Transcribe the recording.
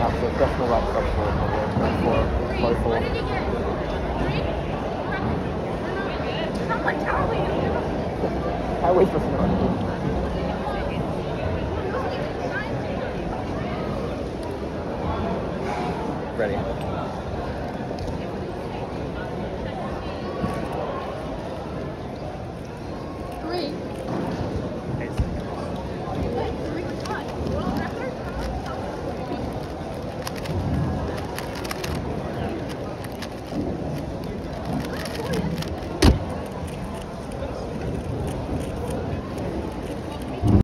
lap, so decimal lap sub 4, low 4. Highway's just not. Ready.